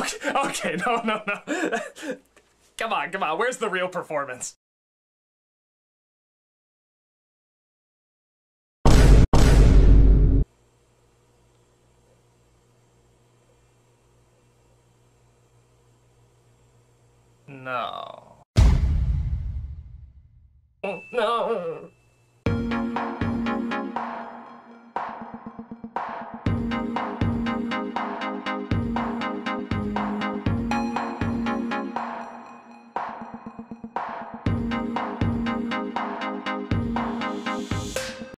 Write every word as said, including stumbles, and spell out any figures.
Okay, okay, no, no, no. Come on, come on, where's the real performance? No. Oh, no.